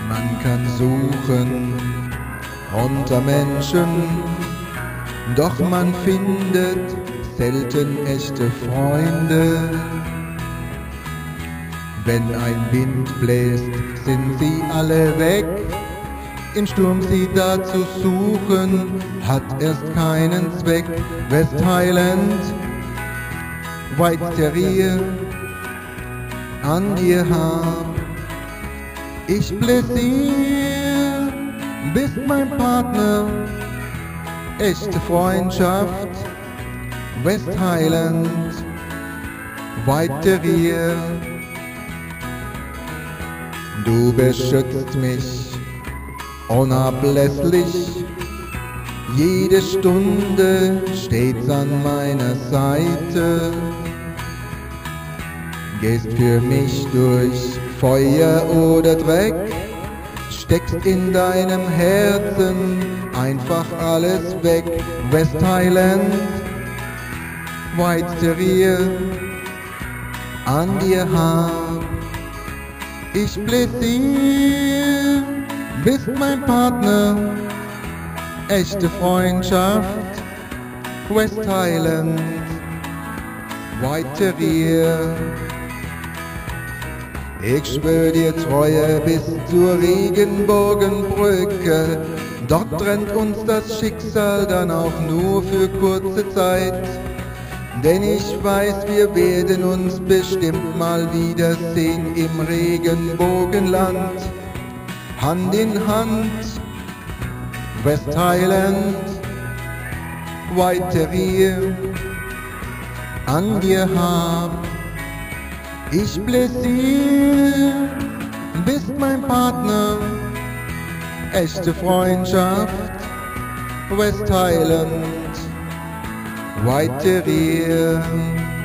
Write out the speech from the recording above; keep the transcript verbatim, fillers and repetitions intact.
Man kann suchen unter Menschen, doch man findet selten echte Freunde. Wenn ein Wind bläst, sind sie alle weg. Im Sturm sie da zu suchen, hat erst keinen Zweck. West Highland, White Terrier, an dir hab ich Pläsier, bist mein Partner, echte Freundschaft. West Highland, White Terrier. Du beschützt mich unablässlich, jede Stunde stets an meiner Seite. Gehst für mich durch Feuer oder Dreck, steckst in deinem Herzen einfach alles weg. West Highland, White Terrier, an dir hab ich Pläsier, bist mein Partner, echte Freundschaft. West Highland, White Terrier. Ich schwör dir Treue bis zur Regenbogenbrücke, dort trennt uns das Schicksal dann auch nur für kurze Zeit. Denn ich weiß, wir werden uns bestimmt mal wiedersehen im Regenbogenland, Hand in Hand. West Highland, White Terrier, an dir hab ich Pläsier, bist mein Partner, echte Freundschaft. West Highland, White Terrier.